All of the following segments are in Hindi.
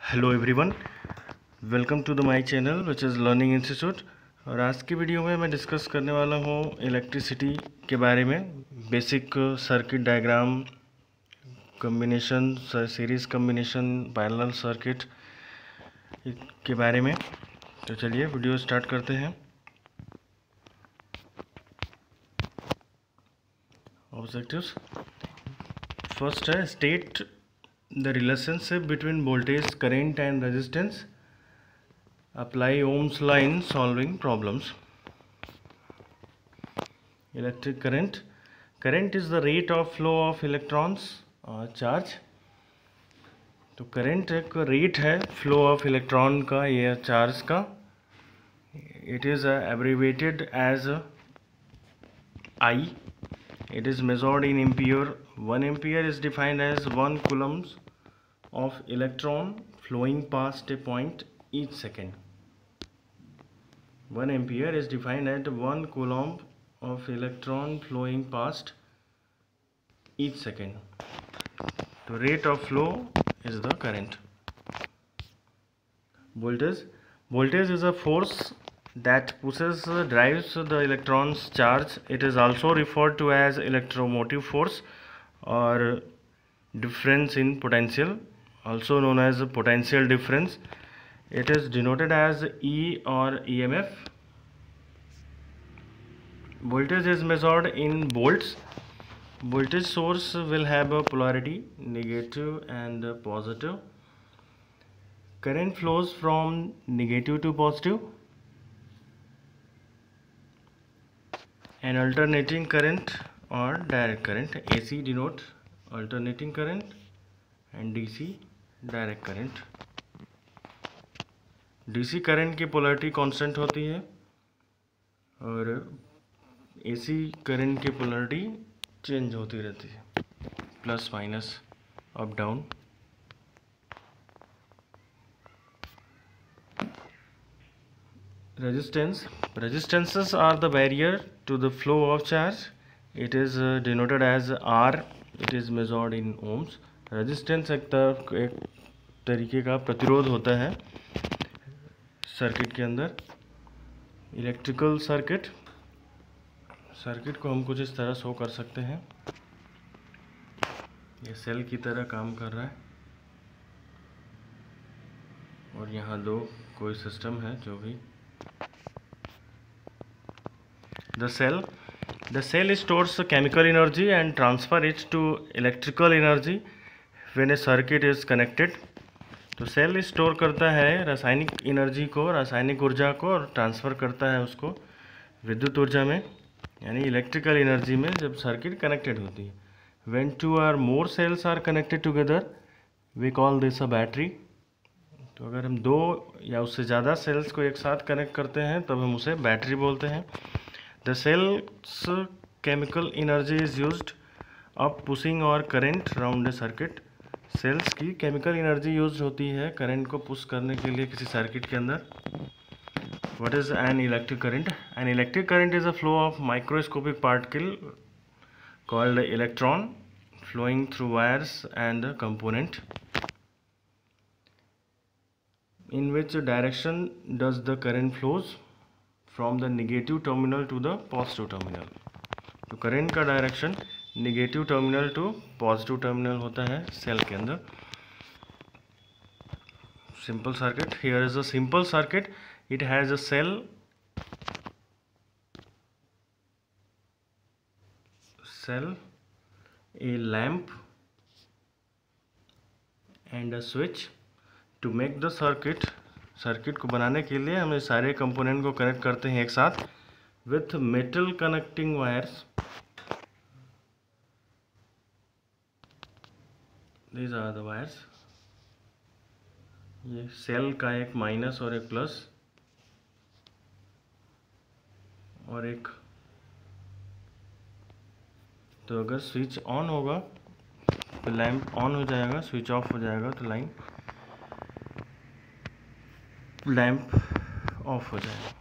Hello everyone, welcome to the my channel which is learning institute. और आज की वीडियो में मैं डिस्कस करने वाला हूँ इलेक्ट्रिसिटी के बारे में, basic circuit diagram, combination, series combination, parallel circuit के बारे में। तो चलिए वीडियो स्टार्ट करते हैं। ऑब्जेक्टिव्स फर्स्ट है state the relationship between voltage, current and resistance. Apply Ohm's law in solving problems. Electric current. Current is the rate of flow of electrons or charge. तो current एक rate है flow of electron का या charge का. It is abbreviated as I. It is measured in ampere. 1 ampere is defined as 1 coulomb of electron flowing past a point each second. 1 ampere is defined as 1 coulomb of electron flowing past each second. The rate of flow is the current. Voltage is a force that drives the electron's charge. It is also referred to as electromotive force or difference in potential, also known as potential difference. It is denoted as E or EMF. Voltage is measured in volts. Voltage source will have a polarity, negative and positive. Current flows from negative to positive. An alternating current or direct current. AC denote alternating current and DC direct current. DC current की पोलैरिटी कांस्टेंट होती है और AC करंट की पोलैरिटी चेंज होती रहती है, plus minus, up down. Resistances are the barrier to the flow of charge. It is denoted as R. It is measured in ohms. Resistance एक तरीके का प्रतिरोध होता है सर्किट के अंदर। इलेक्ट्रिकल सर्किट को हम कुछ इस तरह शो कर सकते हैं। ये सेल की तरह काम कर रहा है और यहाँ दो कोई सिस्टम है जो भी। The cell stores chemical energy and transfer it to electrical energy when a circuit is connected. तो सेल स्टोर करता है रासायनिक एनर्जी को, रासायनिक ऊर्जा को, और ट्रांसफ़र करता है उसको विद्युत ऊर्जा में, यानी इलेक्ट्रिकल एनर्जी में, जब सर्किट कनेक्टेड होती है। When 2 or more cells are connected together we call this a battery. तो अगर हम 2 या उससे ज़्यादा सेल्स को एक साथ कनेक्ट करते हैं तब हम उसे बैटरी बोलते हैं। The cell's chemical energy is used up pushing और current round a circuit. Cells की केमिकल एनर्जी यूज होती है करंट को पुश करने के लिए किसी सर्किट के अंदर। What is an electric current? An electric current is a flow of microscopic particle called electron flowing through wires and component. In which direction does the current flows? From the negative terminal to the positive terminal. तो करंट का direction negative terminal to positive terminal होता है सेल के अंदर। Simple circuit, here is a simple circuit. It has a cell a lamp and a switch. To make the circuit को बनाने के लिए हम सारे कंपोनेंट को कनेक्ट करते हैं एक साथ with metal connecting wires. These are the wires. ये सेल का एक माइनस और एक प्लस और एक। तो अगर स्विच ऑन होगा तो लैंप ऑन हो जाएगा, स्विच ऑफ हो जाएगा तो लैंप ऑफ हो जाएगा।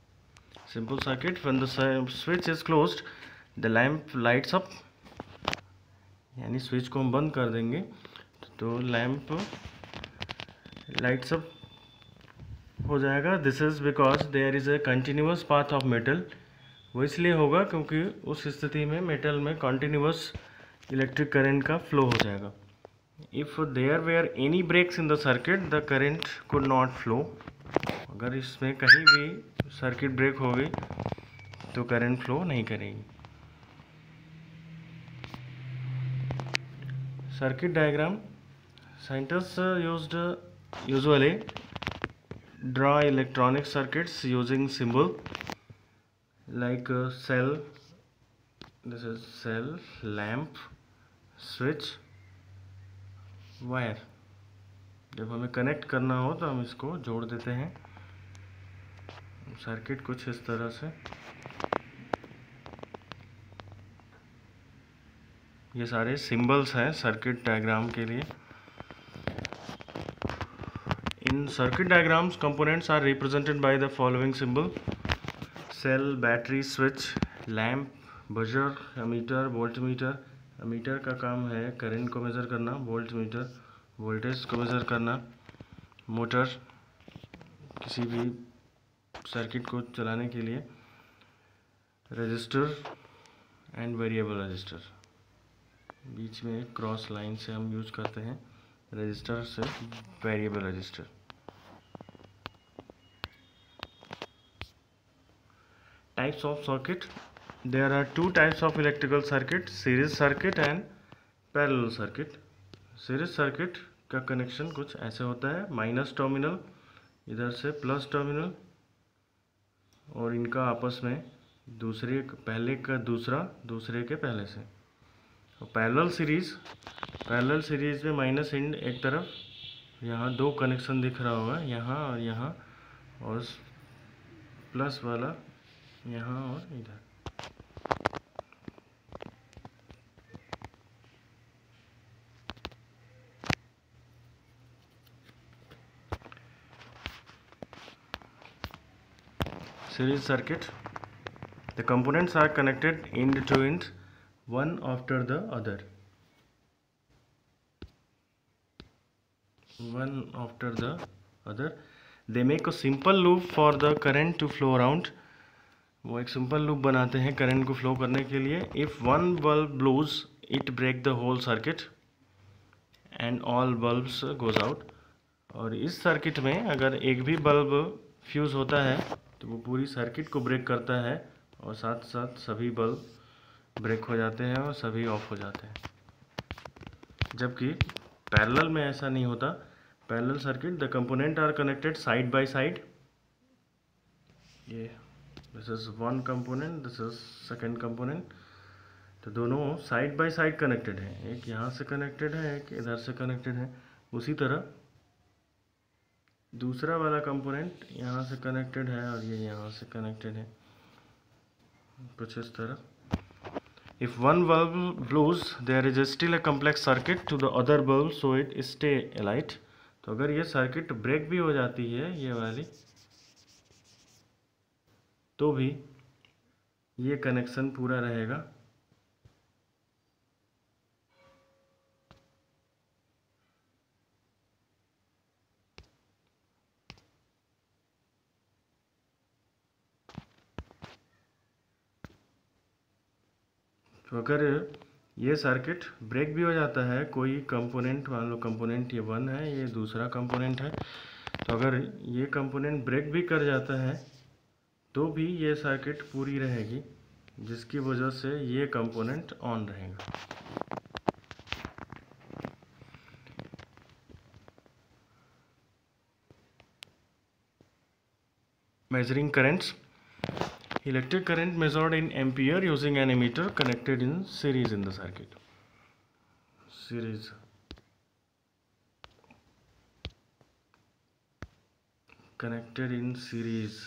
Simple circuit, when the switch is closed, the lamp lights up यानी स्विच को हम बंद कर देंगे तो लैंप लाइट्स अप हो जाएगा। This is because there is a continuous path of metal. वो इसलिए होगा क्योंकि उस स्थिति में मेटल में कंटिन्यूअस इलेक्ट्रिक करंट का फ्लो हो जाएगा। If there were any breaks in the circuit the current could not flow. अगर इसमें कहीं भी सर्किट ब्रेक हो गई तो करंट फ्लो नहीं करेगी। Circuit diagram scientists usually draw electronic circuits using symbol like cell, this is cell, lamp, switch, wire। जब हमें कनेक्ट करना हो तो हम इसको जोड़ देते हैं। सर्किट कुछ इस तरह से, ये सारे सिंबल्स हैं सर्किट डायग्राम के लिए। In circuit diagrams, components are represented by the following symbol: cell, battery, switch, lamp, buzzer, ammeter, voltmeter। ammeter का काम है करंट को मेज़र करना, voltmeter वोल्टेज को मेज़र करना, मोटर किसी भी सर्किट को चलाने के लिए, रजिस्टर एंड वेरिएबल रजिस्टर। बीच में क्रॉस लाइन से हम यूज करते हैं रजिस्टर से variable resistor. Types of circuit. There are two types of electrical circuit: series circuit and parallel circuit। Series circuit का कनेक्शन कुछ ऐसे होता है, माइनस टर्मिनल इधर से प्लस टर्मिनल, और इनका आपस में दूसरे पहले का दूसरा दूसरे के पहले से। और पैरेलल सीरीज में माइनस एंड एक तरफ, यहाँ दो कनेक्शन दिख रहा होगा, यहाँ और प्लस वाला यहाँ और इधर। Series circuit, the components are connected end to end, one after the other, they make a simple loop for the current to flow around। वो एक सिंपल लूप बनाते हैं करंट को फ्लो करने के लिए। If one bulb blows it breaks the whole circuit and all bulbs goes out. और इस सर्किट में अगर एक भी बल्ब फ्यूज़ होता है तो वो पूरी सर्किट को ब्रेक करता है, और साथ साथ सभी बल्ब ब्रेक हो जाते हैं और सभी ऑफ हो जाते हैं। जबकि पैरेलल में ऐसा नहीं होता। Parallel circuit, the component are connected side by side. ये this is one component, this is second component, तो दोनों साइड बाय साइड कनेक्टेड हैं। एक यहाँ से कनेक्टेड है, एक इधर से कनेक्टेड है। उसी तरह दूसरा वाला कंपोनेंट यहाँ से कनेक्टेड है और ये यहाँ से कनेक्टेड है, कुछ इस तरह। If one bulb blows, there is still a complex circuit to the other bulb, so it stay alight। तो अगर ये सर्किट ब्रेक भी हो जाती है ये वाली, तो भी ये कनेक्शन पूरा रहेगा। तो अगर ये सर्किट ब्रेक भी हो जाता है, कोई कंपोनेंट, मान लो कंपोनेंट ये वन है, ये दूसरा कंपोनेंट है, तो अगर ये कंपोनेंट ब्रेक भी कर जाता है तो भी ये सर्किट पूरी रहेगी, जिसकी वजह से ये कंपोनेंट ऑन रहेगा। Measuring currents, electric current measured in ampere using an ammeter connected in series in the circuit। Series, connected in series।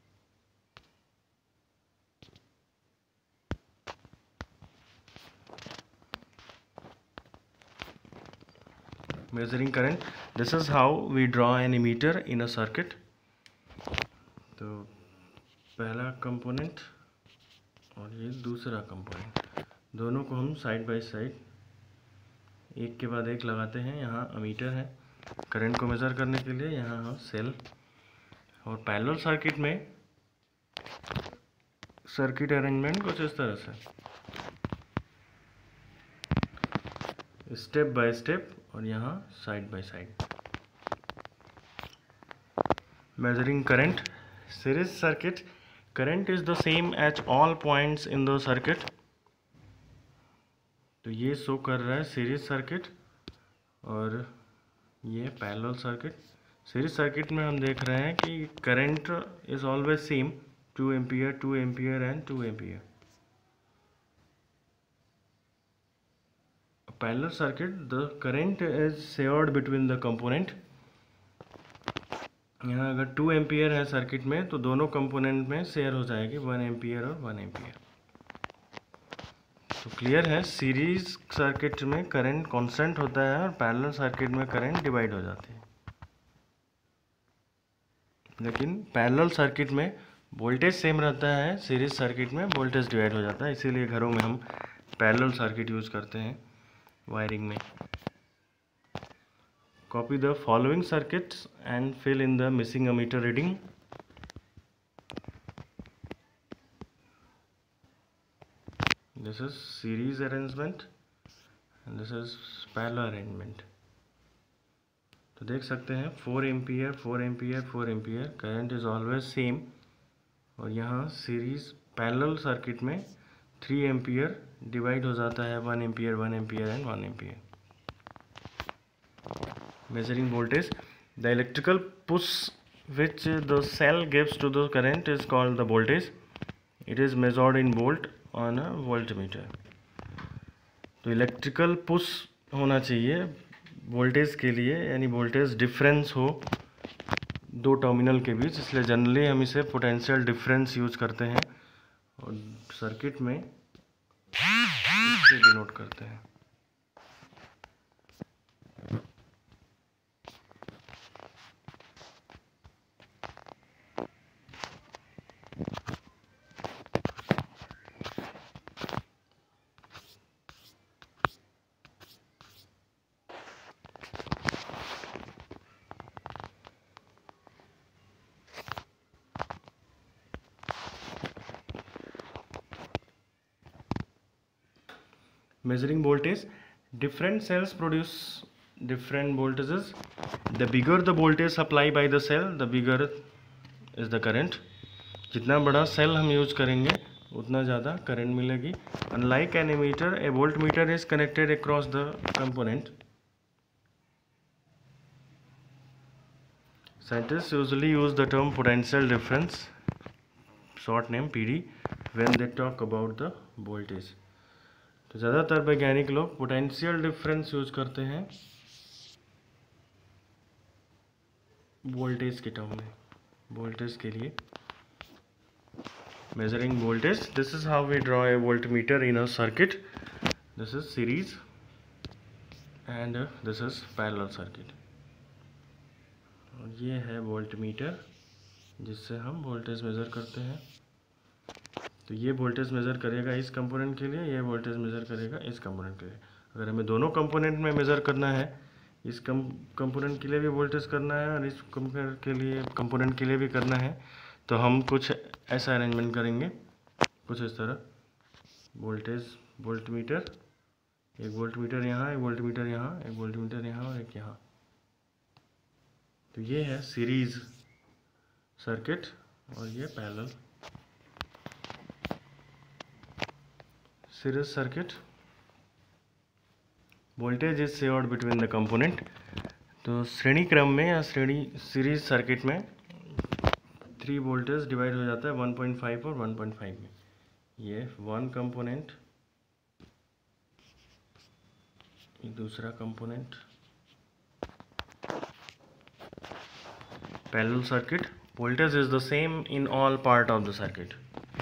measuring current, this is how we draw an ammeter in a circuit। तो पहला कंपोनेंट और ये दूसरा कंपोनेंट, दोनों को हम साइड बाय साइड एक के बाद एक लगाते हैं। यहाँ अमीटर है करंट को मेज़र करने के लिए, यहाँ सेल। और पैरेलल सर्किट में सर्किट अरेंजमेंट कुछ इस तरह से, स्टेप बाय स्टेप और यहाँ side by side. Measuring current, series circuit, current is the same at all points in the circuit. तो ये शो कर रहा है सीरीज सर्किट और ये पैरेलल सर्किट। सीरीज सर्किट में हम देख रहे हैं कि current is always same, 2 ampere, 2 ampere and 2 ampere. Parallel circuit, the current is shared between the component. यहाँ अगर 2 एम्पियर है सर्किट में तो दोनों कंपोनेंट में शेयर हो जाएगी 1 एम्पियर और 1 एम्पियर। तो क्लियर है, सीरीज सर्किट में करंट कांस्टेंट होता है और पैरेलल सर्किट में करंट डिवाइड हो जाती है। लेकिन पैरेलल सर्किट में वोल्टेज सेम रहता है, सीरीज सर्किट में वोल्टेज डिवाइड हो जाता है। इसीलिए घरों में हम पैरेलल सर्किट यूज करते हैं वायरिंग में। Copy the following circuits and fill in the missing ammeter reading. This is series arrangement and this is parallel arrangement। तो देख सकते हैं 4 ampere 4 ampere 4 ampere, current is always same. और यहाँ सीरीज पैरेलल सर्किट में 3 एम्पियर डिवाइड हो जाता है 1 ampere 1 ampere and 1 ampere. Measuring voltage, the electrical push which the cell gives to the current is called the voltage. It is measured in volt on a voltmeter। तो इलेक्ट्रिकल पुश होना चाहिए वोल्टेज के लिए, यानी वोल्टेज डिफरेंस हो दो टर्मिनल के बीच, इसलिए जनरली हम इसे पोटेंशियल डिफरेंस यूज करते हैं और सर्किट में इससे डिनोट करते हैं। Measuring voltage, different cells produce different voltages। The bigger the voltage supply by the cell, the bigger is the current। जितना बड़ा सेल हम यूज करेंगे उतना ज़्यादा करंट मिलेगी। Unlike an emitter, a voltmeter is connected across the component। Scientists usually use the term potential difference, short name PD, when they talk about the voltage। तो ज़्यादातर वैज्ञानिक लोग पोटेंशियल डिफरेंस यूज करते हैं वोल्टेज के टर्म में, वोल्टेज के लिए। Measuring voltage, this is how we draw a voltmeter in a circuit. This is series and this is parallel circuit. और ये है वोल्टमीटर जिससे हम वोल्टेज मेज़र करते हैं। तो ये वोल्टेज मेज़र करेगा इस कंपोनेंट के लिए, ये वोल्टेज मेज़र करेगा इस कंपोनेंट के लिए। अगर हमें दोनों कंपोनेंट में मेज़र करना है, इस कंपोनेंट के लिए भी वोल्टेज करना है और इस कंपोनेंट के लिए भी करना है, तो हम कुछ ऐसा अरेंजमेंट करेंगे, कुछ इस तरह। वोल्टमीटर, एक वोल्टमीटर यहाँ, एक वोल्टमीटर यहाँ, एक वोल्टमीटर यहाँ और एक यहाँ। तो ये है सीरीज सर्किट और ये parallel. Series circuit, voltage is shared between the component. तो श्रेणी क्रम में या सीरीज सर्किट में 3 वोल्टेज डिवाइड हो जाता है 1.5 और 1.5 में। ये 1 कंपोनेंट, ये दूसरा कंपोनेंट। Parallel circuit, voltage is the same in all part of the circuit.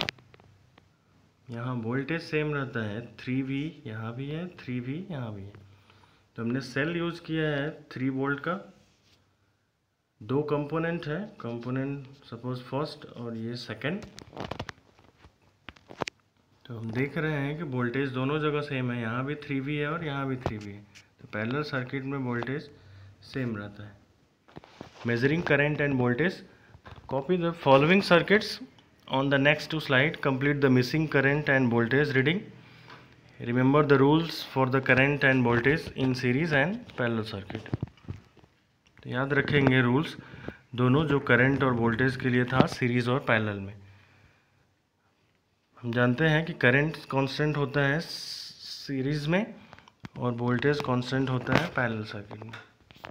यहाँ वोल्टेज सेम रहता है, 3V यहाँ भी है, 3V यहाँ भी है। तो हमने सेल यूज़ किया है 3 वोल्ट का। 2 कंपोनेंट है, कंपोनेंट सपोज फर्स्ट और ये सेकंड। तो हम देख रहे हैं कि वोल्टेज दोनों जगह सेम है, यहाँ भी 3V है और यहाँ भी 3V है। तो पैरेलल सर्किट में वोल्टेज सेम रहता है। Measuring current and voltage, copy the following circuits on the next slide, complete the missing current and voltage reading. Remember the rules for the current and voltage in series and parallel circuit. तो याद रखेंगे रूल्स दोनों जो करंट और वोल्टेज के लिए था सीरीज और पैरेलल में। हम जानते हैं कि करंट कांस्टेंट होता है सीरीज में और वोल्टेज कांस्टेंट होता है पैरेलल सर्किट में।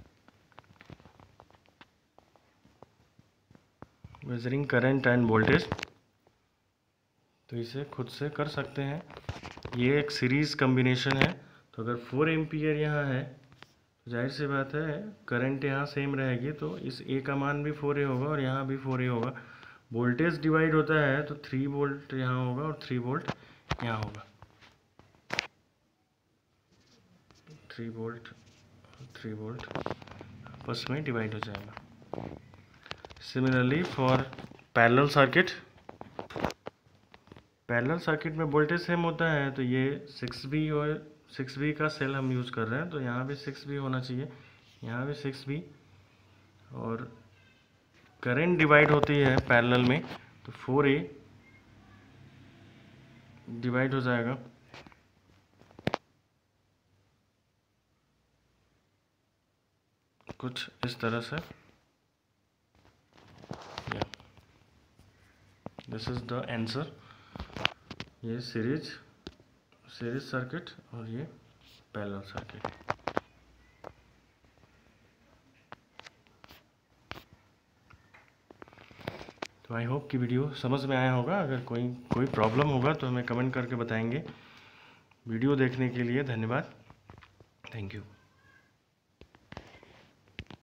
मेजरिंग करंट एंड वोल्टेज, तो इसे खुद से कर सकते हैं। ये एक सीरीज़ कम्बिनेशन है, तो अगर 4 एम्पियर यहाँ है तो जाहिर सी बात है करंट यहाँ सेम रहेगी, तो इस ए का मान भी 4A होगा और यहाँ भी 4A होगा। वोल्टेज डिवाइड होता है तो 3 वोल्ट यहाँ होगा और 3 वोल्ट यहाँ होगा। 3 वोल्ट आपस में डिवाइड हो जाएगा। Similarly for parallel circuit, parallel circuit में वोल्टेज सेम होता है, तो ये 6V और 6V का सेल हम यूज़ कर रहे हैं, तो यहाँ भी 6V होना चाहिए, यहाँ भी 6V। और करंट डिवाइड होती है पैरेलल में तो 4A डिवाइड हो जाएगा। कुछ इस तरह से, दिस इज द आंसर। ये सीरीज सर्किट और ये पैरेलल सर्किट। तो आई होप कि वीडियो समझ में आया होगा। अगर कोई प्रॉब्लम होगा तो हमें कमेंट करके बताएंगे। वीडियो देखने के लिए धन्यवाद। Thank you.